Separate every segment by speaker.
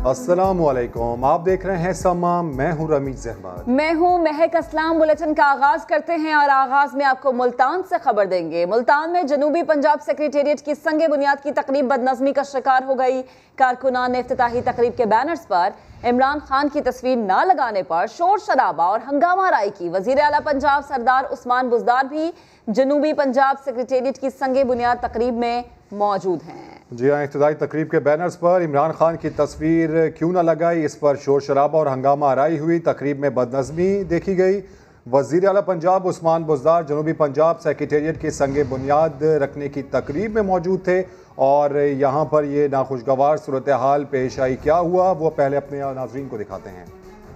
Speaker 1: अस्सलामुअलैकुम, आप देख रहे हैं समा। मैं हूं रमीज अहमद।
Speaker 2: मैं हूं महक असलाम। बुलेटिन का आगाज करते हैं और आगाज में आपको मुल्तान से खबर देंगे। मुल्तान में जनूबी पंजाब सेक्रेटेरिएट की संगे बुनियाद की तकरीब बदनज़मी का शिकार हो गई। कारकुनान ने इफ्तिताही तकरीब के बैनर्स पर इमरान खान की तस्वीर न लगाने पर शोर शराबा और हंगामा राई की। वजीर आला पंजाब सरदार उस्मान बुज़दार भी जनूबी पंजाब सेक्रेटेरिएट की संगे बुनियाद तकरीब में मौजूद हैं।
Speaker 1: जी हाँ, इफ्तिताई तकरीब के बैनर्स पर इमरान खान की तस्वीर क्यों न लगाई, इस पर शोर शराबा और हंगामा आराई हुई। तकरीब में बदनज़मी देखी गई। वज़ीर आला पंजाब उस्मान बुज़दार जनूबी पंजाब सेक्रेटेरिएट की संगे बुनियाद रखने की तकरीब में मौजूद थे और यहाँ पर ये नाखुशगवार सूरत हाल पेश आई। क्या हुआ वो पहले अपने नाज़रीन को दिखाते हैं।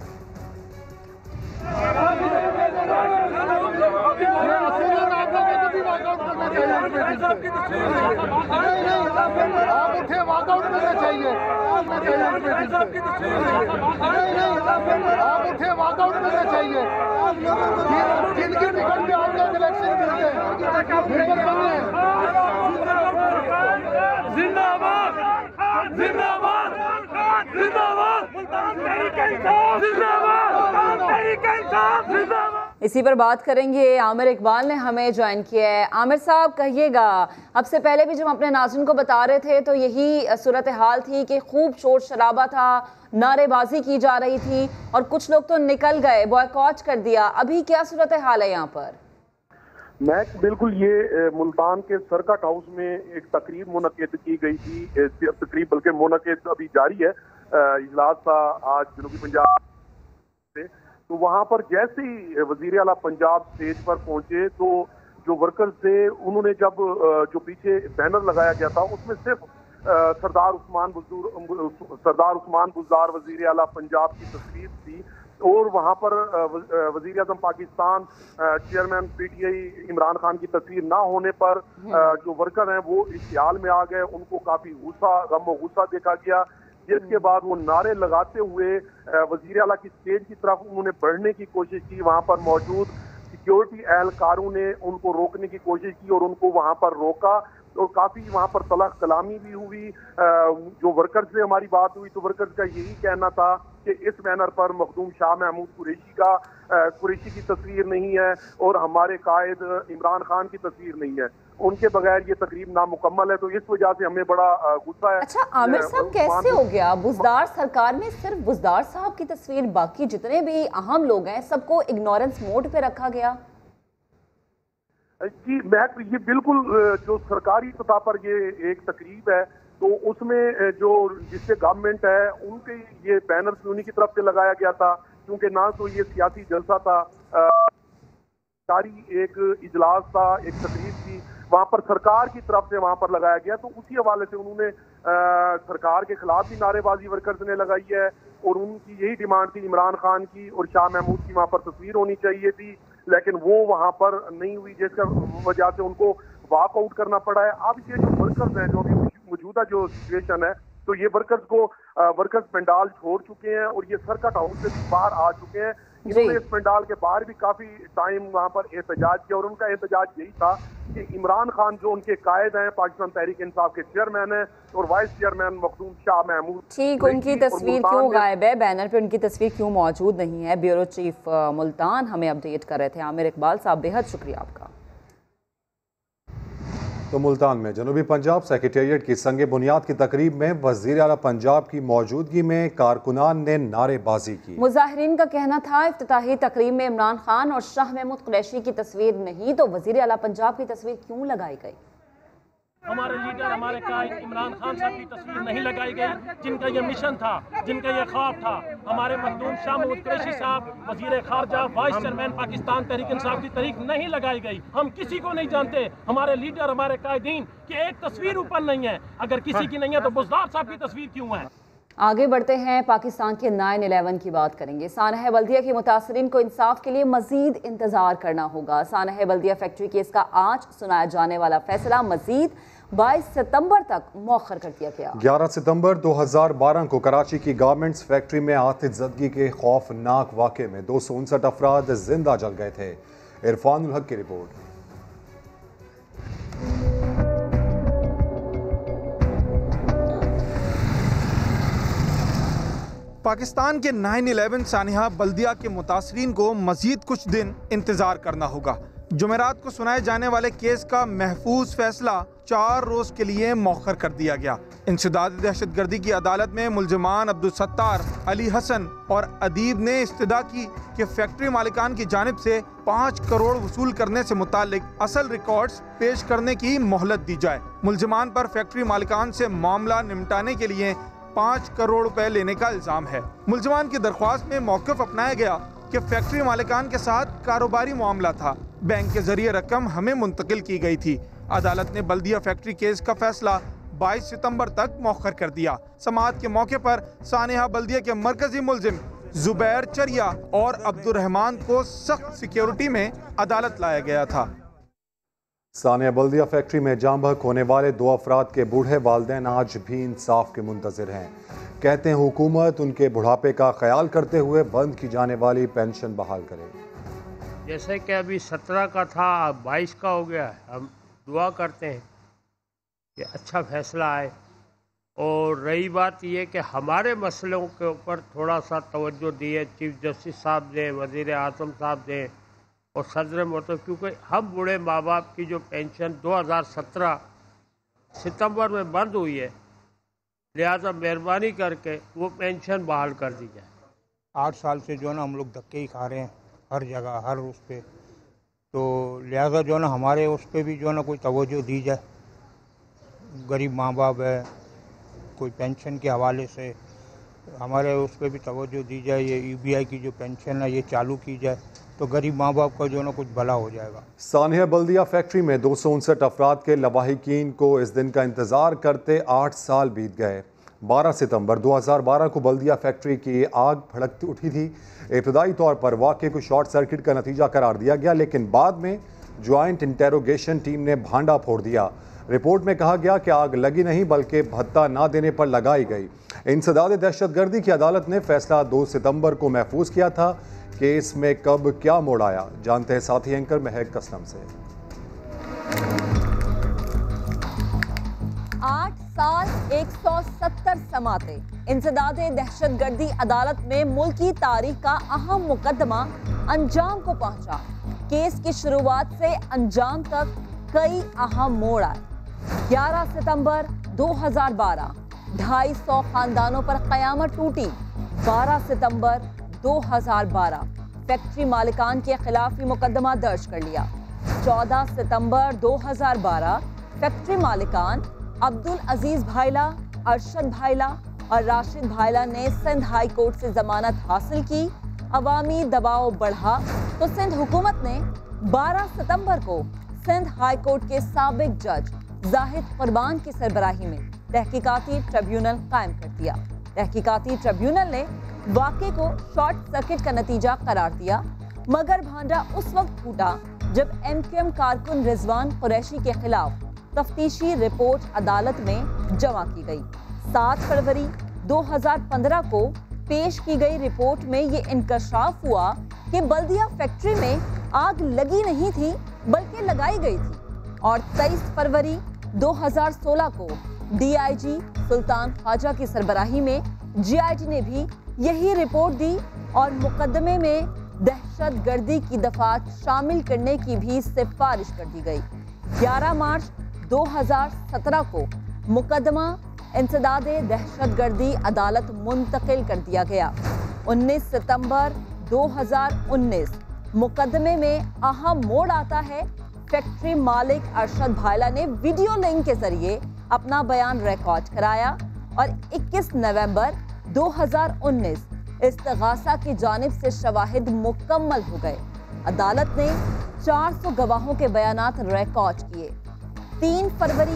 Speaker 3: आप उठे, वॉकआउट करना चाहिए। आप उठे, वॉकआउट करना चाहिए। जिनकी टिकट पे आप लोग इलेक्शन करते हैं, जिंदाबाद जिंदाबाद जिंदाबाद जिंदाबाद।
Speaker 2: इसी पर बात करेंगे। आमिर इकबाल ने हमें ज्वाइन किया है। आमिर साहब कहिएगा, अब से पहले भी जब अपने नाज़रीन को बता रहे थे तो यही सूरत हाल थी कि खूब शोर शराबा था, नारेबाजी की जा रही थी और कुछ लोग तो निकल गए, बॉयकॉट कर दिया। अभी क्या सूरत हाल है यहाँ पर?
Speaker 4: मैं बिल्कुल, ये मुल्तान के सर्कट हाउस में एक तकरीब मुनक़िद की गई थी। तकरीब बल्कि मुनक़िद अभी जारी है। इजलास था आज जनूबी पंजाब से। तो वहाँ पर जैसे ही वज़ीर आला पंजाब स्टेज पर पहुंचे तो जो वर्कर्स थे उन्होंने जब जो पीछे बैनर लगाया गया था उसमें सिर्फ सरदार उस्मान बुज़दार वज़ीर आला पंजाब की तस्वीर थी और वहाँ पर वज़ीर आज़म पाकिस्तान चेयरमैन पीटीआई इमरान खान की तस्वीर ना होने पर जो वर्कर हैं वो इस ख्याल में आ गए। उनको काफ़ी गुस्सा, गम व गुस्सा देखा गया, जिसके बाद वो नारे लगाते हुए वज़ीर आला की स्टेज की तरफ उन्होंने बढ़ने की कोशिश की। वहाँ पर मौजूद सिक्योरिटी एहलकारों ने उनको रोकने की कोशिश की और उनको वहाँ पर रोका और काफ़ी वहाँ पर तलख कलामी भी हुई। जो वर्कर्स से हमारी बात हुई तो वर्कर्स का यही कहना था कि इस बैनर पर मखदूम शाह महमूद कुरैशी की तस्वीर नहीं है और हमारे कायद इमरान खान की तस्वीर नहीं है। उनके बगैर ये तकरीब नामुकम्मल है। तो इस वजह से हमें बड़ा गुस्सा है।
Speaker 2: अच्छा आमिर साहब, कैसे हो गया बुज़दार सरकार में सिर्फ बुज़दार साहब की तस्वीर, बाकी जितने भी अहम लोग हैं सबको इग्नोरेंस मोड पे रखा गया?
Speaker 4: जी मैं ये बिल्कुल, जो सरकारी सतह पर ये एक तकरीब है तो उसमें जो जिससे गवर्नमेंट है उनके ये बैनर्स उन्हीं की तरफ से लगाया गया था, क्योंकि ना तो ये सियासी जलसा था, सारी एक इजलास था, एक तकरीब थी, वहाँ पर सरकार की तरफ से वहाँ पर लगाया गया। तो उसी हवाले से उन्होंने सरकार के खिलाफ भी नारेबाजी वर्कर्स ने लगाई है और उनकी यही डिमांड थी इमरान खान की और शाह महमूद की वहाँ पर तस्वीर होनी चाहिए थी, लेकिन वो वहाँ पर नहीं हुई, जिसका वजह से उनको वॉकआउट करना पड़ा है। अब ये जो वर्कर्स हैं, जो अभी मौजूदा जो सिचुएशन है, तो ये वर्कर्स पंडाल छोड़ चुके हैं और ये सर्कट हाउस से बाहर आ चुके हैं। इन्होंने इस पंडाल के बाहर भी काफी टाइम वहाँ पर एहतजाज किया और उनका एहतजाज यही था कि इमरान खान जो उनके कायद हैं, पाकिस्तान तहरीक इंसाफ के चेयरमैन हैं और वाइस चेयरमैन मखदूम शाह महमूद,
Speaker 2: ठीक, उनकी तस्वीर क्यों गायब है? बैनर पे उनकी तस्वीर क्यों मौजूद नहीं है? ब्यूरो चीफ मुल्तान हमें अपडेट कर रहे थे। आमिर इकबाल साहब, बेहद शुक्रिया आपका।
Speaker 1: तो मुल्तान में जनूबी पंजाब सेक्रेटेरिएट की संगे बुनियाद की तकरीब में वज़ीर आला पंजाब की मौजूदगी में कारकुनान ने नारेबाजी की।
Speaker 2: मुजाहिरीन का कहना था इफ्तिताही तकरीब में इमरान खान और शाह महमूद कुरैशी की तस्वीर नहीं तो वज़ीर आला पंजाब की तस्वीर क्यों लगाई गई?
Speaker 5: हमारे लीडर, हमारे कायद इमरान खान साहब की तस्वीर नहीं लगाई गई, जिनका ये मिशन था, जिनका ये ख्वाब था। हमारे मखदूम शाह महमूद कुरैशी साहब, वजीर खारजा, वाइस चेयरमैन पाकिस्तान तहरीक इंसाफ की तरीक नहीं लगाई गई। हम किसी को नहीं जानते, हमारे लीडर, हमारे कायदीन की एक तस्वीर ऊपर नहीं है। अगर किसी की नहीं है तो बुज़दार साहब की तस्वीर क्यों है?
Speaker 2: आगे बढ़ते हैं, पाकिस्तान के 9/11 की बात करेंगे। सानह बल्दिया के मुतासरीन को इंसाफ के लिए मजीद इंतजार करना होगा। सानह बल्दिया फैक्ट्री केस का आज सुनाया जाने वाला फैसला मजीद 22 सितंबर तक मौखर कर दिया गया। 11
Speaker 1: सितंबर 2012 को कराची की गारमेंट्स फैक्ट्री में आतिशज़दगी के खौफनाक वाक़े में 259 अफराद जिंदा जल गए थे। इरफानुल हक की रिपोर्ट।
Speaker 6: पाकिस्तान के 9/11 सानिहा बल्दिया के मुतासरीन को मजीद कुछ दिन इंतजार करना होगा। जुमेरात को सुनाए जाने वाले केस का महफूज फैसला 4 रोज के लिए मौखर कर दिया गया। इंसदाद दहशतगर्दी की अदालत में मुल्जिमान अब्दुल सत्तार, अली हसन और अदीब ने इस्तदा की कि फैक्ट्री मालिकान की जानिब से 5 करोड़ वसूल करने से मुतालिक असल रिकॉर्ड्स पेश करने की मोहलत दी जाए। मुल्जिमान पर फैक्ट्री मालिकान से मामला निपटाने के लिए 5 करोड़ रुपए लेने का इल्जाम है। मुल्जिमान की दरख्वास्त में मौक़िफ़ अपनाया गया कि फैक्ट्री मालिकान के साथ कारोबारी मामला था, बैंक के जरिए रकम हमें मुंतकिल की गई थी। अदालत ने बल्दिया फैक्ट्री केस का फैसला 22 सितंबर तक मौखर कर दिया। समाअत के मौके पर सानिहा बल्दिया के मरकजी मुल्जिम जुबैर चरिया और अब्दुर्रहमान को सख्त सिक्योरिटी में अदालत लाया गया था।
Speaker 1: सानिया बल्दिया फैक्ट्री में जाम बहक होने वाले 2 अफराद के बूढ़े वालिदैन आज भी इंसाफ के मुंतज़िर हैं। कहते हैं हुकूमत उनके बुढ़ापे का ख्याल करते हुए बंद की जाने वाली पेंशन बहाल करे।
Speaker 7: जैसे कि अभी 17 का था, अब 22 का हो गया है। हम दुआ करते हैं कि अच्छा फैसला आए। और रही बात ये कि हमारे मसलों के ऊपर थोड़ा सा तवज्जो दिए चीफ जस्टिस साहब ने, वज़ीर आज़म साहब ने और सदर मोहतरम, क्योंकि हम बूढ़े माँ बाप की जो पेंशन 2017 सितंबर में बंद हुई है, लिहाजा मेहरबानी करके वो पेंशन बहाल कर दी जाए।
Speaker 8: 8 साल से जो है ना हम लोग धक्के ही खा रहे हैं हर जगह, हर उस पे, तो लिहाजा जो है ना हमारे उस पर भी जो है ना कोई तवज्जो दी जाए। गरीब माँ बाप है, कोई पेंशन के हवाले से हमारे उस पर भी तवज्जो दी जाए। ये UBI की जो पेंशन है ये चालू की जाए तो गरीब माँ बाप का जो है ना कुछ भला हो जाएगा।
Speaker 1: सानिया बल्दिया फैक्ट्री में 259 अफराद के लवाहिकीन को इस दिन का इंतज़ार करते 8 साल बीत गए। 12 सितंबर 2012 को बल्दिया फैक्ट्री की आग भड़क उठी थी। इब्तदाई तौर पर वाक़े को शॉर्ट सर्किट का नतीजा करार दिया गया, लेकिन बाद में ज्वाइंट इंटेरोगेशन टीम ने भांडा फोड़ दिया। रिपोर्ट में कहा गया कि आग लगी नहीं बल्कि भत्ता ना देने पर लगाई गई। इंसदाद दहशतगर्दी की अदालत ने फैसला 2 सितंबर को महफूज किया था। केस में कब क्या मोड़ आया, जानते हैं साथी एंकर महक कसलम से।
Speaker 2: 8 साल 170 समाते इंसदाद दहशतगर्दी अदालत में मुल्की तारीख का अहम मुकदमा अंजाम को पहुंचा। केस की शुरुआत से अंजाम तक कई अहम मोड़ आए। 11 सितंबर 2012 250 खानदानों पर कयामत टूटी। 12 सितंबर 2012 फैक्ट्री मालिकान के खिलाफ ही मुकदमा दर्ज कर लिया। 14 सितंबर 2012 फैक्ट्री मालिकान अब्दुल अजीज भाईला, अरशद भाईला और राशिद भाईला ने सिंध हाई कोर्ट से जमानत हासिल की। अवामी दबाव बढ़ा तो सिंध हुकूमत ने 12 सितंबर को सिंध हाई कोर्ट के साबिक जज जाहिद कुर्बान की सरबराही में तहकीकाती ट्रिब्यूनल कायम कर दिया। तहकीकाती ट्रिब्यूनल ने वाक़े को शॉर्ट सर्किट का नतीजा करार दिया, मगर भांडा उस वक्त फूटा जब MQM कारकुन रिजवान कुरैशी के खिलाफ तफ्तीशी रिपोर्ट अदालत में जमा की गई। 7 फरवरी 2015 को पेश की गई रिपोर्ट में ये इंकशाफ हुआ कि बल्दिया फैक्ट्री में आग लगी नहीं थी बल्कि लगाई गई थी। और 23 फरवरी 2016 को DIG सुल्तान ख्वाजा की सरबराही में GIT ने भी यही रिपोर्ट दी और मुकदमे में दहशतगर्दी की दफात शामिल करने की भी सिफारिश कर दी गई। 11 मार्च 2017 को मुकदमा इंसदाद दहशतगर्दी अदालत मुंतकिल कर दिया गया। 19 सितंबर 2019 मुकदमे में अहम मोड़ आता है। फैक्ट्री मालिक अरशद भाईला ने वीडियो लिंक के जरिए अपना बयान रिकॉर्ड कराया और 21 नवंबर 2019 इस्तिगासा की जानिब से शवाहिद मुकम्मल हो गए। अदालत ने 400 गवाहों के बयानात रिकॉर्ड किए। 3 फरवरी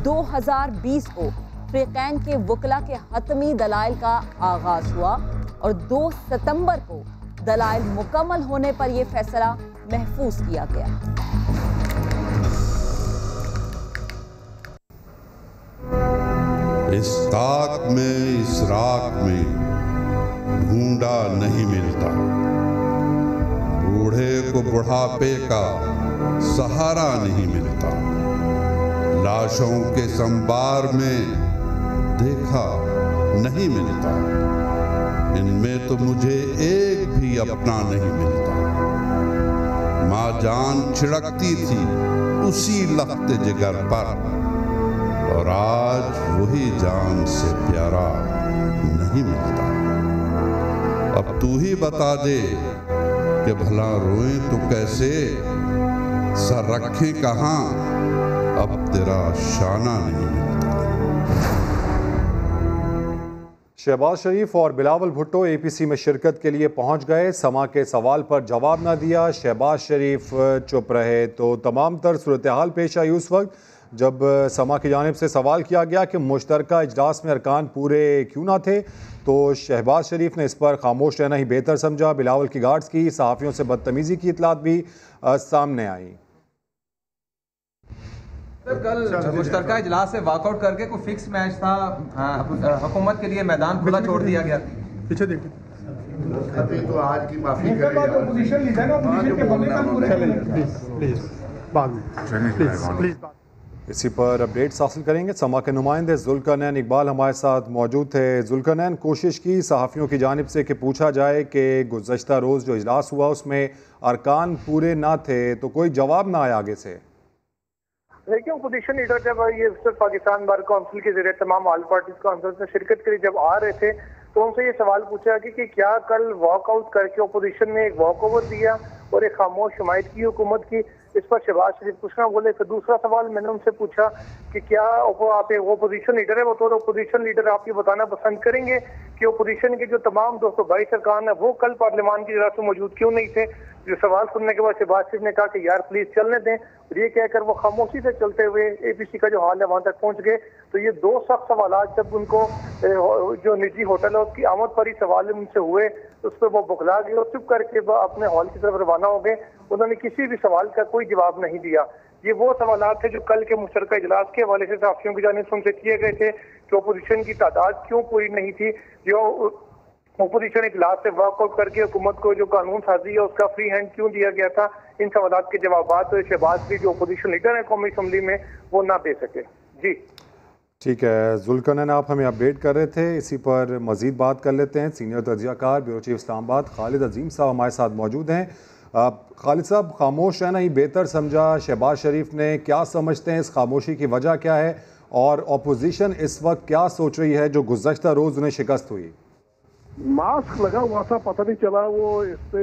Speaker 2: 2020 को फ्रीकैन के वकला के हतमी दलाइल का आगाज हुआ और 2 सितंबर को दलाइल मुकम्मल होने पर यह फैसला महफूज किया गया।
Speaker 9: इस ताक में, इस रात में ढूंढा नहीं मिलता, बूढ़े को बुढ़ापे का सहारा नहीं मिलता, लाशों के संबार में देखा नहीं मिलता, इनमें तो मुझे एक भी अपना नहीं मिलता। माँ जान छिड़कती थी उसी लख्त जिगर पर, और आज वही जान से प्यारा नहीं मिलता। अब तू ही बता दे कि भला रोएं तो कैसे, सर रखे कहाँ, अब तेरा शाना नहीं मिलता।
Speaker 1: शहबाज शरीफ और बिलावल भुट्टो एपीसी में शिरकत के लिए पहुंच गए। समा के सवाल पर जवाब ना दिया। शहबाज शरीफ चुप रहे तो तमाम तर सूरत हाल पेश आई उस वक्त जब समा की जानिब से सवाल किया गया कि मुश्तरका इजलास में अरकान पूरे क्यों ना थे, तो शहबाज शरीफ ने इस पर खामोश रहना ही बेहतर समझा। बिलावल की गार्ड्स की सहाफ़ियों से बदतमीज़ी की इतलात भी सामने आई।
Speaker 10: कल मुश्तरका इजलास से वॉकआउट करके कोई फिक्स मैच था, हुकूमत के लिए मैदान खुला छोड़ दिया गया। पीछे देखिए
Speaker 3: तो आज की माफी
Speaker 1: इसी पर अपडेट्स हासिल करेंगे। समा के नुमाइंदे जुल्करनैन इकबाल हमारे साथ मौजूद थे। जुल्करनैन, कोशिश की सहाफ़ियों की जानिब से कि पूछा जाए कि गुज़श्ता रोज़ जो इजलास हुआ उसमें अरकान पूरे ना थे, तो कोई जवाब ना आया आगे से।
Speaker 11: देखिए, अपोजिशन लीडर जब ये पाकिस्तान बार काउंसिल के जरिए तमाम ऑल पार्टीज कॉन्फ्रेंस में शिरकत के लिए जब आ रहे थे, तो उनसे ये सवाल पूछा कि क्या कल वॉकआउट करके अपोजिशन ने एक वॉकओवर दिया और एक खामोश हिमायत की हुकूमत की। इस पर शहबाज शरीफ कुछ ना बोले। फिर दूसरा सवाल मैंने उनसे पूछा कि क्या आप एक अपोजिशन लीडर है, बतौर अपोजिशन लीडर आप ये बताना पसंद करेंगे कि अपोजिशन के जो तमाम 222 अरकान है वो कल पार्लियामान की इजलास में मौजूद क्यों नहीं थे। जो सवाल सुनने के बाद शहबाज शरीफ ने कहा कि यार प्लीज चलने दें, और ये कहकर वो खामोशी से चलते हुए एपीसी का जो हाल है वहां तक पहुंच गए। तो ये दो सख्त सवाल जब उनको जो निजी होटल है उसकी आमद पर ही सवाल उनसे हुए, उस पर वो बुखला गए और चुप करके अपने हॉल की तरफ रवाना हो गए। उन्होंने किसी भी सवाल का कोई जवाब नहीं दिया। ये वो सवाल थे जो कल के मुश्तरका इजलास के हवाले से सहाफ़ियों की जानिब से उनसे किए गए थे कि अपोजिशन की तादाद क्यों पूरी नहीं थी, जो अपोजिशन इजलास से वॉकआउट करके हुकूमत को जो कानून साजी है उसका फ्री हैंड क्यों दिया गया था। इन सवालात के जवाब तो शहबाज शरीफ जो अपोजिशन लीडर है कौमी असम्बली में वो ना दे सके। जी
Speaker 1: ठीक है जुल्करनैन, आप हमें अपडेट कर रहे थे, इसी पर मजीद बात कर लेते हैं। सीनियर तजियाकार ब्यूरो चीफ इस्लामाबाद खालिद अजीम साहब हमारे साथ मौजूद हैं। खालिद साहब, खामोश रहना ही बेहतर समझा शहबाज शरीफ ने, क्या समझते हैं इस खामोशी की वजह क्या है, और अपोजिशन इस वक्त क्या सोच रही है जो गुज़श्ता रोज़ उन्हें शिकस्त हुई?
Speaker 4: मास्क लगा हुआ था, पता नहीं चला वो इस पे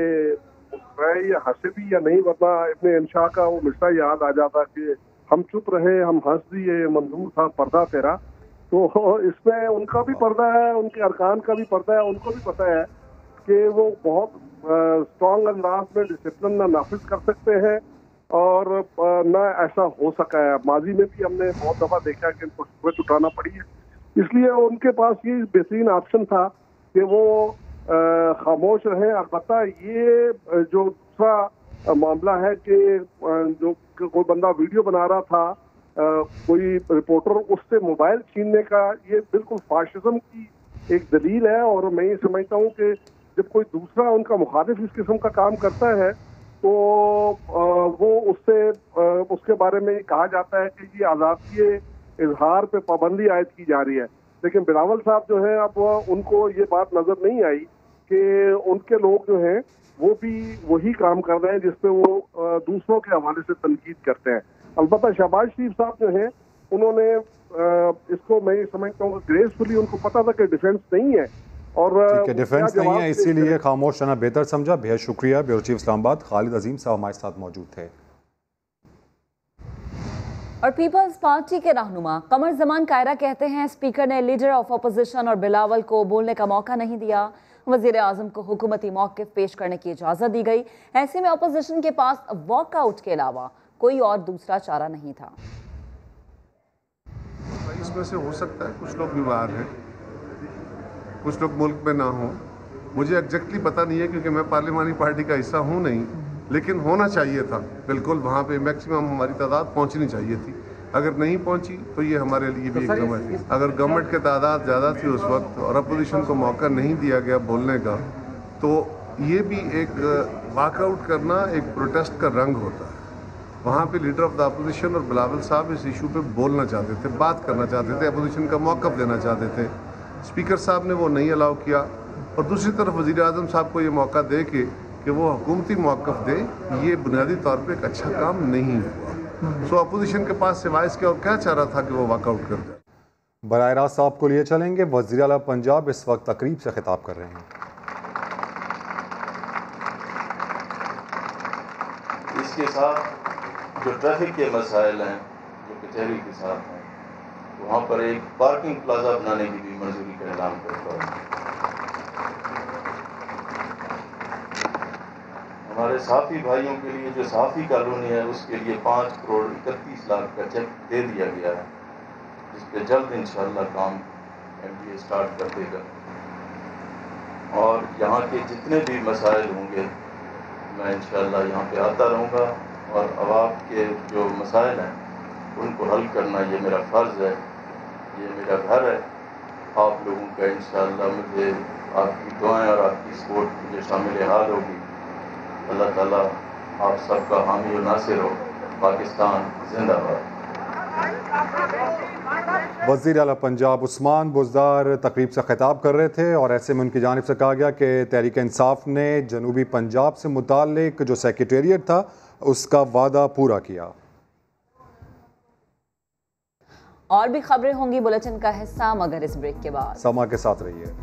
Speaker 4: या हंसे भी या नहीं, वरना इब्ने इंशा का वो मिसरा याद आ जाता कि हम चुप रहे हम हंस दिए, मंजूर था पर्दा तेरा। तो इसमें उनका भी पर्दा है, उनके अरकान का भी पर्दा है। उनको भी पता है कि वो बहुत स्ट्रॉन्ग अंदाज में डिसिप्लिन ना नाफिज कर सकते हैं और ना ऐसा हो सका है। माजी में भी हमने बहुत दफा देखा कि इनको शुरुआत उठाना पड़ी है। इसलिए उनके पास ये बेहतरीन ऑप्शन था कि वो खामोश रहे। अलबत्ता ये जो दूसरा मामला है कि जो कोई बंदा वीडियो बना रहा था, कोई रिपोर्टर, उससे मोबाइल छीनने का, ये बिल्कुल फाशिज्म की एक दलील है। और मैं ये समझता हूँ कि जब कोई दूसरा उनका मुखालिफ इस किस्म का काम करता है तो वो उसके बारे में कहा जाता है कि ये आज़ादी इजहार पे पाबंदी आयद की जा रही है। लेकिन बिलावल साहब जो है, अब उनको ये बात नजर नहीं आई कि उनके लोग जो हैं वो भी वही काम कर रहे हैं जिसपे वो दूसरों के हवाले से तनकीद करते हैं। अलबत्ता शहबाज शरीफ साहब जो हैं उन्होंने इसको मैं समझता हूँ ग्रेसफुली, उनको पता था कि डिफेंस नहीं है और
Speaker 1: डिफेंस नहीं है, इसीलिए खामोश रहना बेहतर समझा। बेहद शुक्रिया। ब्यूरो चीफ इस्लामाबाद खालिद अजीम साहब हमारे साथ मौजूद थे।
Speaker 2: और पीपल्स पार्टी के रहनुमा कमर जमान कायरा कहते हैं स्पीकर ने लीडर ऑफ अपोजिशन और बिलावल को बोलने का मौका नहीं दिया। वजीर आजम को हुकूमती मौक़िफ़ पेश करने की इजाज़त दी गई। ऐसे में अपोजिशन के पास वॉकआउट के अलावा कोई और दूसरा चारा नहीं था।
Speaker 12: इसमें से हो सकता है कुछ लोग बीमार हैं, कुछ लोग मुल्क में ना हों, मुझे एग्जैक्टली पता नहीं है क्योंकि मैं पार्लियामानी पार्टी का हिस्सा हूँ नहीं, लेकिन होना चाहिए था बिल्कुल। वहाँ पे मैक्सिमम हमारी तादाद पहुँचनी चाहिए थी। अगर नहीं पहुँची तो ये हमारे लिए भी एक गमत थी। अगर गवर्नमेंट की तादाद ज़्यादा थी उस वक्त और अपोजिशन को मौका नहीं दिया गया बोलने का, तो ये भी एक वॉकआउट करना एक प्रोटेस्ट का रंग होता है। वहाँ पे लीडर ऑफ द अपोजिशन और बिलावल साहब इस इशू पे बोलना चाहते थे, बात करना चाहते थे, अपोजिशन का मौक़िफ़ देना चाहते थे। स्पीकर साहब ने वो नहीं अलाउ किया और दूसरी तरफ वज़ीर आज़म साहब को ये मौका दे कि वो हुकूमती मौक़िफ़ दे, ये बुनियादी तौर पर एक अच्छा काम नहीं हुआ। सो अपोजिशन के पास सिवाय इसके और क्या चाह रहा था कि वो वॉकआउट कर जाए।
Speaker 1: बराह रास्त आपको लिए चलेंगे। वज़ीर आला पंजाब इस वक्त तकरीब से खिताब कर रहे हैं।
Speaker 13: इसके साथ जो ट्रैफिक के मसाइल हैं, जो कचहरी के साथ हैं, वहाँ पर एक पार्किंग प्लाजा बनाने की भी मंजूरी का ऐलान करता हूँ। हमारे सहाफ़ी भाइयों के लिए जो सहाफ़ी कॉलोनी है, उसके लिए 5 करोड़ 31 लाख का चेक दे दिया गया है, जिस पे जल्द इंशाअल्लाह काम MDA स्टार्ट कर देगा। और यहाँ के जितने भी मसाइल होंगे मैं इंशाअल्लाह यहाँ पे आता रहूँगा, और अवाम के जो मसाइल हैं उनको हल करना ये मेरा फ़र्ज़ है, ये मेरा घर है। आप लोगों का इंशाअल्लाह मुझे आपकी दुआएं और आपकी सपोर्ट मुझे शामिल हाल होगी। अल्लाह ताला आप सबका हामी और नासिर हो। पाकिस्तान जिंदाबाद।
Speaker 1: वज़ीर आला पंजाब उस्मान बुज़दार तकरीब से खिताब कर रहे थे, और ऐसे में उनकी जानिब से कहा गया कि तहरीक इंसाफ ने जनूबी पंजाब से मुताल्लिक जो सेक्रेटेरिएट था उसका वादा पूरा किया।
Speaker 2: और भी खबरें होंगी बुलेटिन का हिस्सा, मगर इस ब्रेक के बाद।
Speaker 1: समा के साथ रहिए।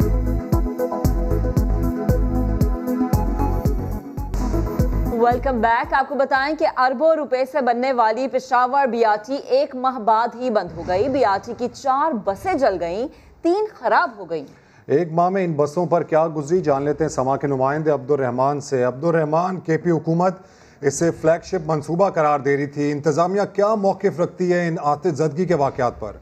Speaker 2: Welcome back. आपको बताएं कि अरबों रुपए से बनने वाली पेशावर BRT 1 माह बाद ही बंद हो गई। BRT की 4 बसें जल गईं, 3 खराब हो गईं।
Speaker 1: 1 माह में इन बसों पर क्या गुजरी, जान लेते हैं समा के नुमाइंदे अब्दुल रहमान से। अब्दुल रहमान, KP हुकूमत इसे फ्लैगशिप मंसूबा करार दे रही थी, इंतजामिया क्या मौक़िफ़ रखती है इन आतिशज़दगी के वाक़यात पर?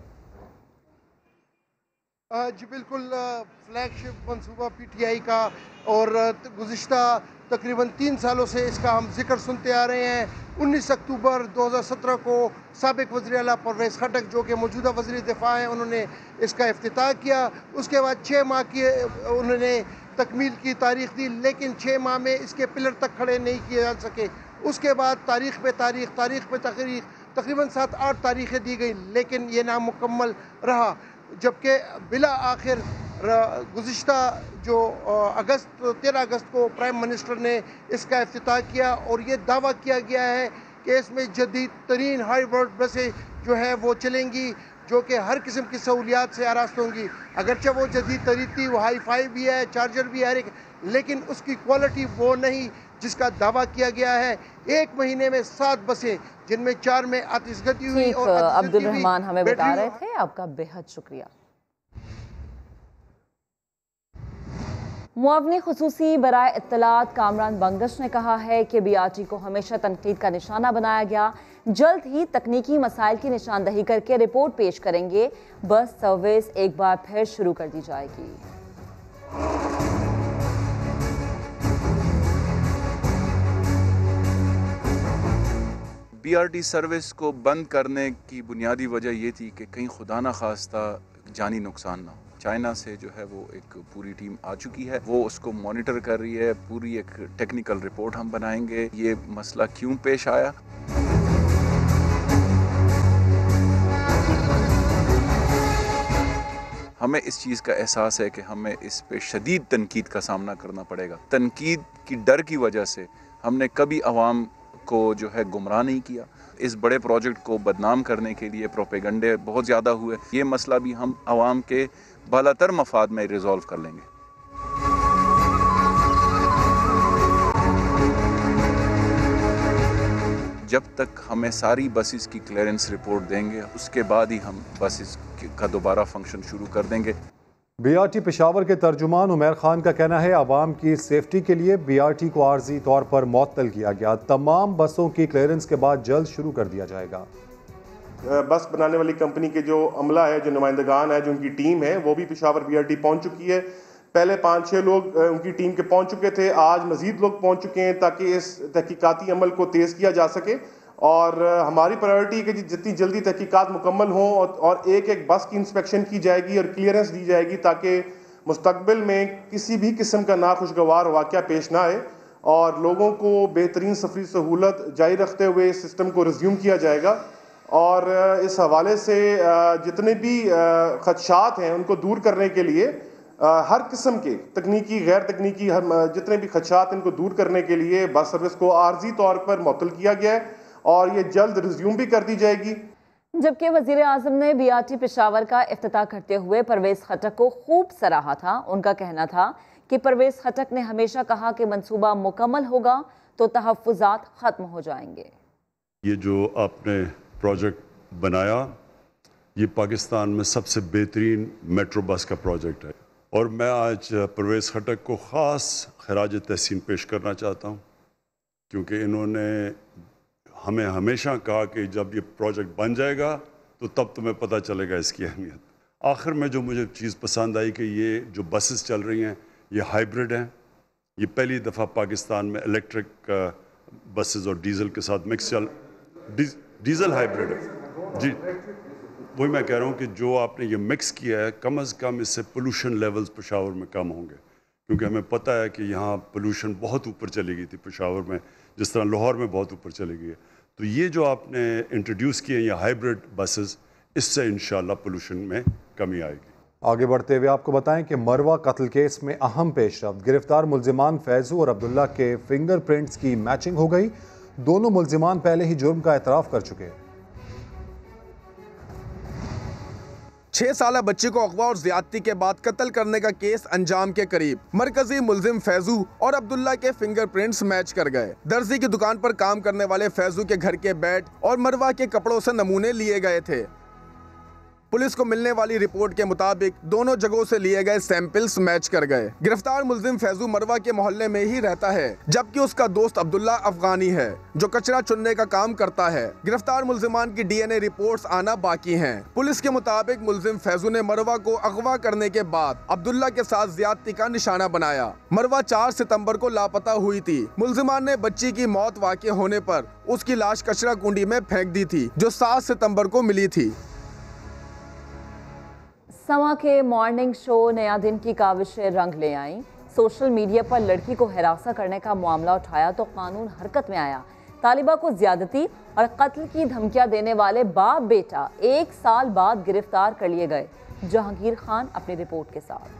Speaker 3: जी बिल्कुल, फ्लैगशिप मंसूबा PTI का, और गुज़िश्ता तकरीबन 3 सालों से इसका हम जिक्र सुनते आ रहे हैं। 19 अक्टूबर 2017 को साबिक वज़ीर आला परवेज़ खटक, जो कि मौजूदा वज़ीर दिफ़ा हैं, उन्होंने इसका इफ्तिताह किया। उसके बाद 6 माह की उन्होंने तकमील की तारीख़ दी, लेकिन 6 माह में इसके पिलर तक खड़े नहीं किए जा सके। उसके बाद तारीख़ पे तारीख़ तकरीबन 7-8 तारीख़ें दी गई, लेकिन ये नामुकम्मल रहा। जबकि बिला आखिर गुज़िश्ता जो 13 अगस्त को प्राइम मिनिस्टर ने इसका इफ्तिताह किया, और ये दावा किया गया है कि इसमें जदीद तरीन हाई वर्ड बसें जो है वो चलेंगी, जो कि हर किस्म की सहूलियात से आरास्त होंगी। अगरचे वो जदीद तरीन थी, वो हाई फाई भी है, चार्जर भी है, लेकिन उसकी क्वालिटी वो नहीं जिसका दावा किया गया है। 1 महीने में 7 बसें, जिनमें 4 में आतिशगदी हुई। और
Speaker 2: अब्दुल रहमान हमें बता रहे थे, आपका बेहद शुक्रिया। मुआवनी खुसूसी बराए इत्तलात कामरान बंगश ने कहा है कि BRT को हमेशा तनकीद का निशाना बनाया गया। जल्द ही तकनीकी मसाइल की निशानदही करके रिपोर्ट पेश करेंगे। बस सर्विस एक बार फिर शुरू कर दी जाएगी।
Speaker 14: BRT सर्विस को बंद करने की बुनियादी वजह ये थी कि कहीं खुदा न खास्ता जानी नुकसान ना हो। चाइना से जो है वो एक पूरी टीम आ चुकी है, वो उसको मॉनिटर कर रही है। पूरी एक टेक्निकल रिपोर्ट हम बनाएंगे, ये मसला क्यों पेश आया। हमें इस चीज़ का एहसास है कि हमें इस पे शदीद तनकीद का सामना करना पड़ेगा। तनकीद की डर की वजह से हमने कभी आवाम को जो है गुमराह नहीं किया। इस बड़े प्रोजेक्ट को बदनाम करने के लिए प्रोपेगंडे बहुत ज़्यादा हुए। ये मसला भी हम आवाम के बालातर मफाद में रिजॉल्व कर लेंगे। जब तक हमें सारी बसेस की क्लियरेंस रिपोर्ट देंगे, उसके बाद ही हम बसेस का दोबारा फंक्शन शुरू कर देंगे।
Speaker 1: BRT पेशावर के तर्जुमान उमैर खान का कहना है आवाम की सेफ्टी के लिए BRT को आर्जी तौर पर मुअत्तल किया गया। तमाम बसों की क्लियरेंस के बाद जल्द शुरू कर दिया जाएगा।
Speaker 15: बस बनाने वाली कंपनी के जो अमला है, जो नुमाइंदगान है, जो उनकी टीम है, वो भी पेशावर BRT पहुंच चुकी है। पहले 5-6 लोग उनकी टीम के पहुंच चुके थे, आज मजीद लोग पहुंच चुके हैं ताकि इस तहकीकाती अमल को तेज़ किया जा सके। और हमारी प्रायोरिटी है कि जितनी जल्दी तहकीकात मुकम्मल हों और एक बस की इंस्पेक्शन की जाएगी और क्लियरेंस दी जाएगी, ताकि मुस्तकबिल में किसी भी किस्म का नाखुशगवार वाक़या पेश ना आए और लोगों को बेहतरीन सफरी सहूलत जारी रखते हुए इस सिस्टम को रिज्यूम किया जाएगा। और इस हवाले से जितने भी खदशात हैं उनको दूर करने के लिए हर किस्म के तकनीकी गैर तकनीकी जितने भी खदशात इनको दूर करने के लिए बस सर्विस को आर्जी तौर पर मुअत्तल किया गया है और ये जल्द रिज्यूम भी कर दी जाएगी।
Speaker 2: जबकि वजीर आजम ने BRT पेशावर का इफ्तिताह करते हुए परवेज खटक को खूब सराहा था। उनका कहना था कि परवेज खटक ने हमेशा कहा कि मंसूबा मुकम्मल होगा तो तहफ़्फ़ुज़ात ख़त्म हो जाएंगे।
Speaker 16: ये जो आपने प्रोजेक्ट बनाया ये पाकिस्तान में सबसे बेहतरीन मेट्रो बस का प्रोजेक्ट है और मैं आज परवेज खटक को ख़ास खराज तहसीन पेश करना चाहता हूँ क्योंकि इन्होंने हमें हमेशा कहा कि जब ये प्रोजेक्ट बन जाएगा तो तब तुम्हें पता चलेगा इसकी अहमियत। आखिर में जो मुझे चीज़ पसंद आई कि ये जो बसेस चल रही हैं ये हाइब्रिड हैं। ये पहली दफ़ा पाकिस्तान में इलेक्ट्रिक बसेस और डीज़ल के साथ मिक्स डीज़ल हाइब्रिड है जी। वही मैं कह रहा हूँ कि जो आपने ये मिक्स किया है कम अज़ कम इससे पोल्यूशन लेवल्स पेशावर में कम होंगे क्योंकि हमें पता है कि यहाँ पोल्यूशन बहुत ऊपर चली गई थी पेशावर में, जिस तरह लाहौर में बहुत ऊपर चली गई है। तो ये जो आपने इंट्रोड्यूस किए ये हाइब्रिड बसेस, इससे इंशाल्लाह पोल्यूशन में कमी आएगी।
Speaker 1: आगे बढ़ते हुए आपको बताएं कि मरवा कत्ल केस में अहम पेशरफ्त, गिरफ्तार मुल्जिमान फैजू और अब्दुल्ला के फिंगरप्रिंट्स की मैचिंग हो गई। दोनों मुल्जिमान पहले ही जुर्म का एतराफ़ कर चुके हैं।
Speaker 17: 6 साला बच्चे को अगवा और ज्यादती के बाद कत्ल करने का केस अंजाम के करीब। मरकजी मुल्जिम फैजू और अब्दुल्ला के फिंगरप्रिंट्स मैच कर गए। दर्जी की दुकान पर काम करने वाले फैजू के घर के बेड और मरवा के कपड़ों से नमूने लिए गए थे। पुलिस को मिलने वाली रिपोर्ट के मुताबिक दोनों जगहों से लिए गए सैंपल्स मैच कर गए। गिरफ्तार मुल्जिम फैजू मरवा के मोहल्ले में ही रहता है जबकि उसका दोस्त अब्दुल्ला अफगानी है जो कचरा चुनने का काम करता है। गिरफ्तार मुल्जिमान की DNA रिपोर्ट्स आना बाकी हैं। पुलिस के मुताबिक मुल्जिम फैजू ने मरवा को अगवा करने के बाद अब्दुल्ला के साथ ज्यादती का निशाना बनाया। मरवा 4 सितंबर को लापता हुई थी। मुल्जिमान ने बच्ची की मौत वाक़ई होने पर उसकी लाश कचरा कुंडी में फेंक दी थी जो 7 सितंबर को मिली थी।
Speaker 2: समा के मॉर्निंग शो नया दिन की काविशें रंग ले आई। सोशल मीडिया पर लड़की को हिरासा करने का मामला उठाया तो कानून हरकत में आया। तालिबा को ज्यादती और कत्ल की धमकियां देने वाले बाप बेटा 1 साल बाद गिरफ्तार कर लिए गए। जहांगीर खान अपनी रिपोर्ट के साथ।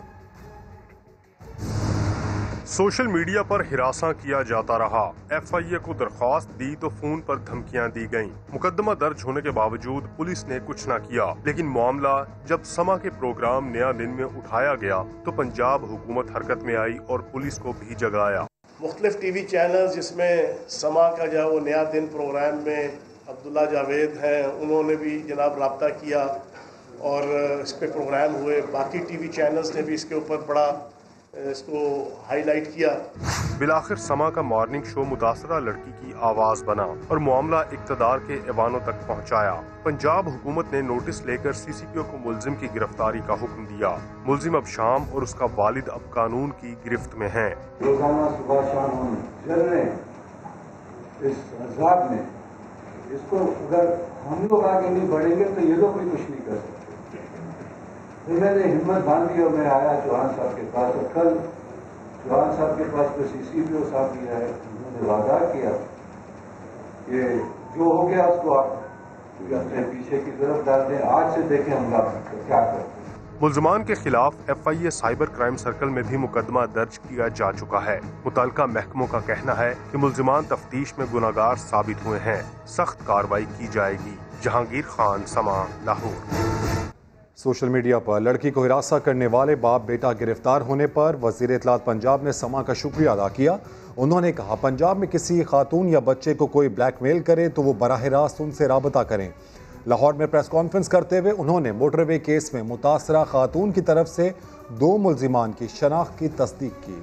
Speaker 18: सोशल मीडिया पर हिरासा किया जाता रहा। FIA को दरख्वास्त दी तो फोन पर धमकियां दी गईं। मुकदमा दर्ज होने के बावजूद पुलिस ने कुछ न किया, लेकिन मामला जब समा के प्रोग्राम नया दिन में उठाया गया तो पंजाब हुकूमत हरकत में आई और पुलिस को भी जगाया।
Speaker 19: मुख्तलिफ TV चैनल जिसमें समा का जो वो नया दिन प्रोग्राम में अब्दुल्ला जावेद हैं, उन्होंने भी जनाब रब्ता किया और इस पे प्रोग्राम हुए। बाकी TV चैनल्स ने भी इसके ऊपर बड़ा इसको हाईलाइट किया।
Speaker 18: बिलाखिर समा का मॉर्निंग शो मुतासरा लड़की की आवाज बना और मामला इक्तदार के ऐवानों तक पहुंचाया। पंजाब हुकूमत ने नोटिस लेकर CCPO को मुल्जिम की गिरफ्तारी का हुक्म दिया। मुल्जिम अब शाम और उसका वालिद अब कानून की गिरफ्त में है।
Speaker 20: रोजाना सुबह शाम हम चल रहे इस अज़ाब में, इसको अगर हम लोग आगे नहीं बढ़ेंगे तो ये लोग भी कुछ नहीं कर सकते। तो मैंने हिम्मत बांधी और मैं आया चौहान साहब के पास और कल चौहान साहब के पास तो CCPO साहब भी आए। उन्होंने वादा किया कि जो हो गया उसको आप अपने पीछे की तरफ डाल दें। आज से देखें हम क्या करते हैं।
Speaker 18: मुल्जिमान के खिलाफ FIA साइबर क्राइम सर्कल में भी मुकदमा दर्ज किया जा चुका है। मुतल्लिका महकमों का कहना है कि मुल्जिमान तफ्तीश में गुनाहगार साबित हुए हैं। सख्त कार्रवाई की जाएगी। जहांगीर खान, समा, लाहौर।
Speaker 1: सोशल मीडिया पर लड़की को हिरासा करने वाले बाप बेटा गिरफ्तार होने पर वज़ीर इत्तलात पंजाब ने समा का शुक्रिया अदा किया। उन्होंने कहा पंजाब में किसी खातून या बच्चे को कोई ब्लैकमेल करे तो वो बराह रास्त उनसे राबता करें। लाहौर में प्रेस कॉन्फ्रेंस करते हुए उन्होंने मोटरवे केस में मुतासरा खातून की तरफ से 2 मुल्जिमान की शनाख्त की तस्दीक की।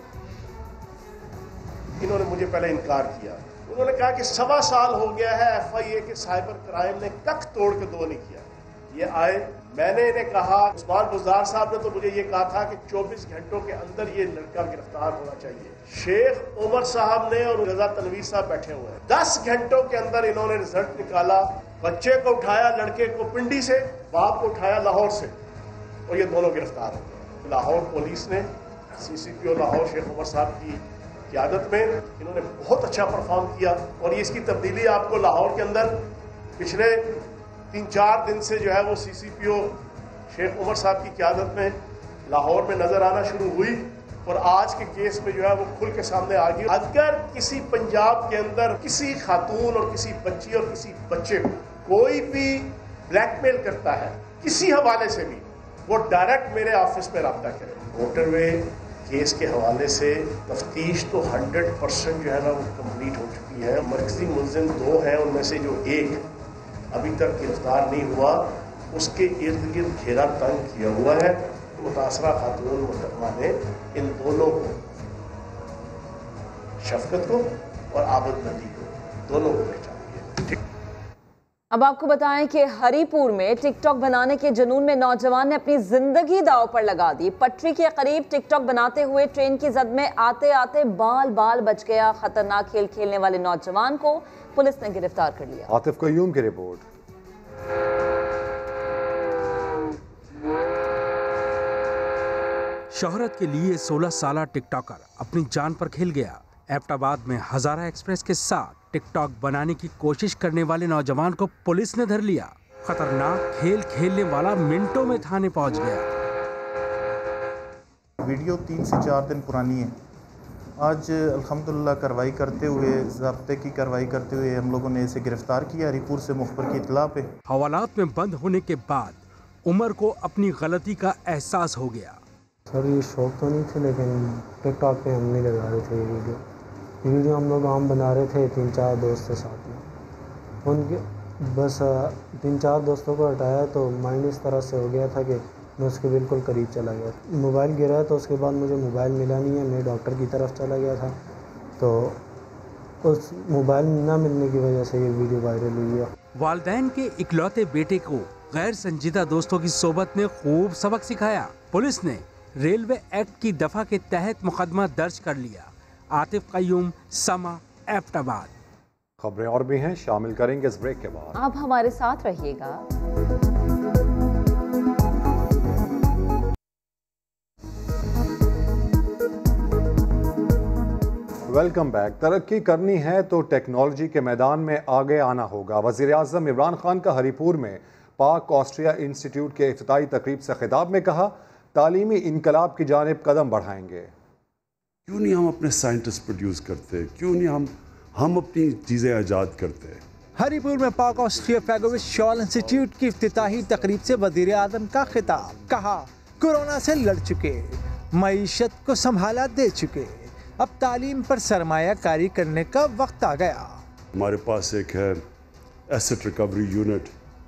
Speaker 19: इन्होंने मुझे पहले इनकार किया। उन्होंने कहा कि 1.25 साल हो गया है FIA के साइबर क्राइम ने कख तोड़ के दो नहीं किया। ये आए, मैंने इन्हें कहा, उस्मान बुज़दार साहब ने तो मुझे ये कहा था कि 24 घंटों के अंदर ये लड़का गिरफ्तार होना चाहिए। शेख उमर साहब ने और रजा तनवीर साहब बैठे हुए हैं। 10 घंटों के अंदर इन्होंने रिजल्ट निकाला। बच्चे को उठाया, लड़के को पिंडी से, बाप को उठाया लाहौर से और ये दोनों गिरफ्तार हो गए। लाहौर पुलिस ने CCPO लाहौर शेख उमर साहब की क़यादत में इन्होंने बहुत अच्छा परफॉर्म किया और ये इसकी तब्दीली आपको लाहौर के अंदर पिछले 3-4 दिन से जो है वो CCPO शेख उमर साहब की क़यादत में लाहौर में नजर आना शुरू हुई और आज के केस में जो है वो खुल के सामने आ गई। अगर किसी पंजाब के अंदर किसी खातून और किसी बच्ची और किसी बच्चे को कोई भी ब्लैकमेल करता है किसी हवाले से भी, वो डायरेक्ट मेरे ऑफिस में रब्ता करे। मोटरवे केस के हवाले से तफ्तीश तो 100% जो है ना वो कंप्लीट हो चुकी है। मरकजी मुलजिम 2 हैं, उनमें से जो एक अभी तक गिरफ्तार नहीं हुआ, उसके इर्द गिर्द घेरा तंग किया हुआ है। मुतासरा खातून मुकदमा ने इन दोनों को, शफकत को और आबद नदी को, दोनों को पहचान लिया।
Speaker 2: अब आपको बताएं कि हरीपुर में टिकटॉक बनाने के जुनून में नौजवान ने अपनी जिंदगी दांव पर लगा दी। पटरी के करीब टिकटॉक बनाते हुए ट्रेन की जद में आते आते बाल बच गया। खतरनाक खेल खेलने वाले नौजवान को पुलिस ने गिरफ्तार कर लिया।
Speaker 1: आतिफ कयूम की रिपोर्ट।
Speaker 21: शोहरत के लिए 16 साला टिकटॉकर अपनी जान पर खेल गया। एबटाबाद में हजारा एक्सप्रेस के साथ टिकटॉक बनाने की कोशिश करने वाले नौजवान को पुलिस ने धर लिया। खतरनाक खेल खेलने वाला मिनटों में थाने पहुंच गया।
Speaker 22: वीडियो 3 से 4 दिन पुरानी है। आज अल्हम्दुलिल्लाह कार्रवाई करते हुए, ज़ब्ते की कार्रवाई करते हुए हम लोगों ने इसे गिरफ्तार किया हरीपुर से मुखबर की इत्तला पे।
Speaker 21: हवालात में बंद होने के बाद उमर को अपनी गलती का एहसास हो गया।
Speaker 23: सर ये शौक तो नहीं थे, लेकिन टिकटॉक पे हम नहीं लगा रहे थे ये वीडियो हम लोग आम बना रहे थे 3-4 दोस्त के साथ में। उनके बस 3-4 दोस्तों को हटाया तो माइंड इस तरह से हो गया था कि मैं उसके बिल्कुल करीब चला गया। मोबाइल गिरा तो उसके बाद मुझे मोबाइल मिला नहीं है। मैं डॉक्टर की तरफ चला गया था तो उस मोबाइल ना मिलने की वजह से ये वीडियो वायरल हुई है।
Speaker 21: वालिदैन के इकलौते बेटे को गैर संजीदा दोस्तों की सोबत ने खूब सबक सिखाया। पुलिस ने रेलवे एक्ट की दफा के तहत मुकदमा दर्ज कर लिया। आतिफ कयूम, समा, एबटाबाद।
Speaker 1: खबरें और भी हैं, शामिल करेंगे इस ब्रेक के बाद।
Speaker 2: आप हमारे साथ रहिएगा।
Speaker 1: Welcome back. तरक्की करनी है तो टेक्नोलॉजी के मैदान में आगे आना होगा। वज़ीर आज़म इमरान खान का हरीपुर में पाक ऑस्ट्रिया इंस्टीट्यूट के इफ्तिताई तकरीब से खिताब में कहा, तालीमी इनकलाब की जानिब कदम बढ़ाएंगे।
Speaker 16: क्यों नहीं हम अपने साइंटिस्ट प्रोड्यूस करते, क्यों नहीं हम अपनी चीज़ें आज़ाद करते।
Speaker 24: हरीपुर में पाक ऑस्ट्रिया फैगोविच शॉल इंस्टीट्यूट की इफ्तिताही तकरीब से वज़ीर आज़म का खिताब। कहा, कोरोना से लड़ चुके, मईशत को संभाला दे चुके, अब तालीम पर सरमायाकारी करने का वक्त आ गया।
Speaker 16: हमारे पास एक है एसेट रिकवरी यूनिट,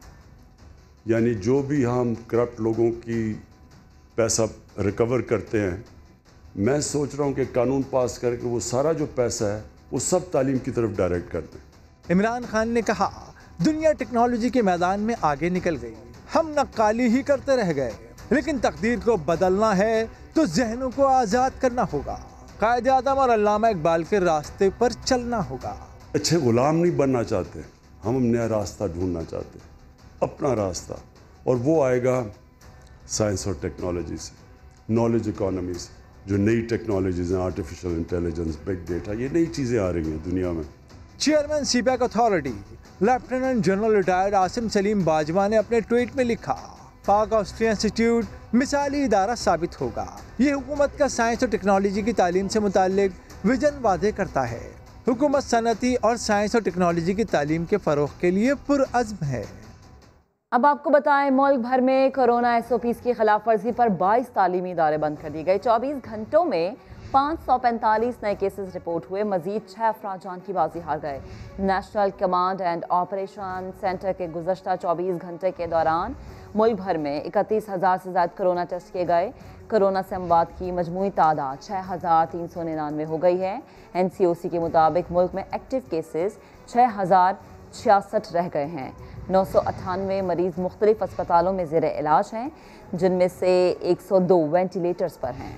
Speaker 16: यानी जो भी हम करप्ट लोगों की पैसा रिकवर करते हैं, मैं सोच रहा हूँ कि कानून पास करके वो सारा जो पैसा है वो सब तालीम की तरफ डायरेक्ट कर दें।
Speaker 24: इमरान खान ने कहा, दुनिया टेक्नोलॉजी के मैदान में आगे निकल गई, हम नक्काली ही करते रह गए, लेकिन तकदीर को बदलना है तो जहनों को आज़ाद करना होगा। कायदे आज़म और अल्लामा इकबाल के रास्ते पर चलना होगा।
Speaker 16: अच्छे गुलाम नहीं बनना चाहते, हम नया रास्ता ढूंढना चाहते, अपना रास्ता, और वो आएगा साइंस और टेक्नोलॉजी से, नॉलेज इकोनॉमी से। जो नई टेक्नोलॉजीज हैं, आर्टिफिशियल इंटेलिजेंस, बिग डेटा, ये नई चीज़ें आ रही हैं दुनिया में।
Speaker 24: Chairman CPEC authority lieutenant general retired Asim Saleem Bajwa ने अपने ट्वीट में लिखा, पाक ऑस्ट्रिया इंस्टीट्यूट मिसाली इदारा साबित होगा। ये हुकूमत का साइंस और टेक्नोलॉजी की तालीम से मुताल्लिक विजन वादे करता है। हुकूमत सनती और साइंस और टेक्नोलॉजी की तालीम के फ़रोग़ के लिए पुरअज़्म है।
Speaker 2: अब आपको बताएं, मुल्क भर में कोरोना SOPs की खिलाफ वर्जी पर 22 तालीमी इदारे बंद कर दिए गए। 24 घंटों में 545 नए केसेस रिपोर्ट हुए। मजीद 6 अफराद जान की बाजी हार गए। National command and operation centre के गुज़श्ता 24 घंटे के दौरान मुल्क भर में 31,000 से ज़्यादा कोरोना टेस्ट किए गए। कोरोना से अमवात की मजमूई तादाद 6,399 हो गई है। NCOC के मुताबिक मुल्क में एक्टिव केसेस 6,066 रह गए हैं। 998 मरीज मुख्तलिफ अस्पतालों में ज़ेर इलाज हैं, जिनमें से 102 वेंटिलेटर्स पर हैं।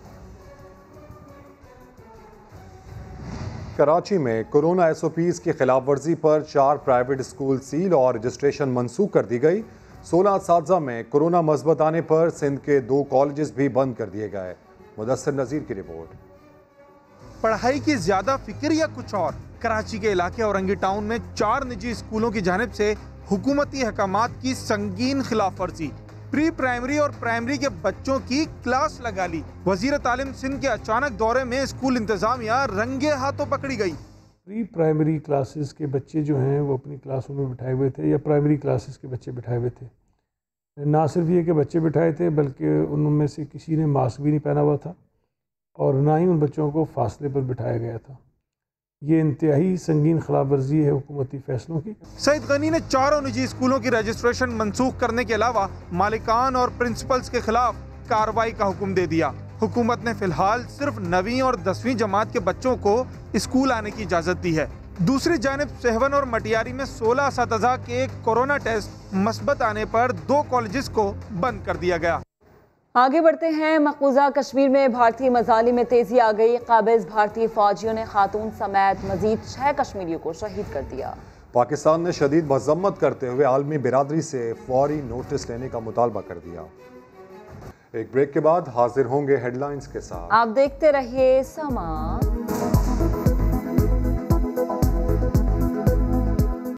Speaker 1: कराची में कोरोना SOPs की खिलाफ वर्जी पर 4 प्राइवेट स्कूल सील और रजिस्ट्रेशन मनसूख कर दी गई। 16 असातिज़ा में कोरोना मस्बत आने पर सिंध के 2 कॉलेजेस भी बंद कर दिए गए। मुदस्सिर नज़ीर की रिपोर्ट।
Speaker 6: पढ़ाई की ज्यादा फिक्र या कुछ और? कराची के इलाके औरंगी टाउन में 4 निजी स्कूलों की जानिब से हुकूमती अहकामात की संगीन खिलाफ वर्जी। प्री प्राइमरी और प्राइमरी के बच्चों की क्लास लगा ली। वजीर तालीम सिंध के अचानक दौरे में स्कूल इंतजामिया रंगे हाथों पकड़ी गई।
Speaker 5: प्री प्राइमरी क्लासेस के बच्चे जो हैं वो अपनी क्लासों में बिठाए हुए थे, या प्राइमरी क्लासेस के बच्चे बिठाए हुए थे। ना सिर्फ ये कि बच्चे बिठाए थे, बल्कि उनमें से किसी ने मास्क भी नहीं पहना हुआ था और ना ही उन बच्चों को फासले पर बिठाया गया था। ये इंतहाई संगीन खिलाफ वर्जी है हुकूमती फैसलों की।
Speaker 6: सईद गनी ने चारों निजी स्कूलों की रजिस्ट्रेशन मंसूख करने के अलावा मालिकान और प्रिंसिपल्स के खिलाफ कार्रवाई का हुक्म दे दिया। हुकूमत ने फिलहाल सिर्फ 9वीं और 10वीं जमात के बच्चों को स्कूल आने की इजाज़त दी है। दूसरी जानिब सेहवन और मटियारी में 16 असातिज़ा के कोरोना टेस्ट मस्बत आने पर 2 कॉलेजेस को बंद कर दिया गया।
Speaker 2: आगे बढ़ते हैं। मकबूजा कश्मीर में भारतीय मजाली में तेजी आ गई। काबिज भारतीय फौजियों ने खातून समेत मजीद 6 कश्मीरियों को शहीद कर दिया।
Speaker 1: पाकिस्तान ने शदीद मजम्मत करते हुए आलमी बिरादरी से फौरी नोटिस लेने का मुतालबा कर दिया। एक ब्रेक के बाद हाजिर होंगे हेडलाइंस के साथ।
Speaker 2: आप देखते रहिए समा।